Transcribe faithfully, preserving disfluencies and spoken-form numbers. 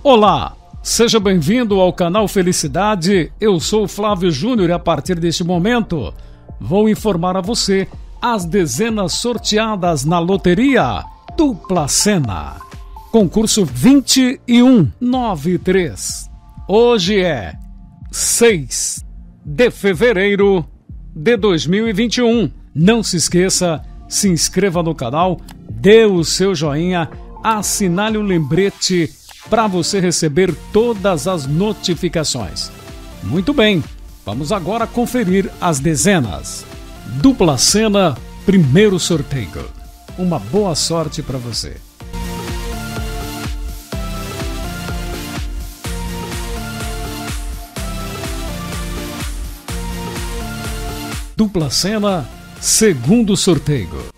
Olá, seja bem-vindo ao canal Felicidade. Eu sou o Flávio Júnior e a partir deste momento vou informar a você as dezenas sorteadas na loteria Dupla Sena. Concurso vinte e um noventa e três. Hoje é seis de fevereiro de dois mil e vinte e um. Não se esqueça, se inscreva no canal, dê o seu joinha, assinale o lembrete para você receber todas as notificações. Muito bem, vamos agora conferir as dezenas. Dupla Sena, primeiro sorteio. Uma boa sorte para você. Dupla Sena, segundo sorteio.